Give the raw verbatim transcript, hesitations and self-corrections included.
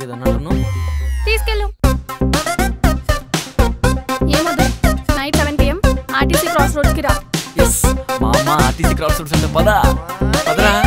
తీసుకెళ్ళలేదన్నట్టును. తీసుకెళ్ళు. ఏమొద్దు, night seven PM RTC cross roads కి రా. ఎస్, మా అమ్మ ఆర్టీసీ క్రాస్ రోడ్స్ అంటే పదా పదరా.